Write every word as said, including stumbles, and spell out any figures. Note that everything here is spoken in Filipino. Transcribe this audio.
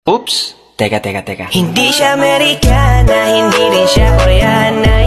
Oops! Teka, teka, teka. Hindi siya Amerikana, hindi rin siya Koreana,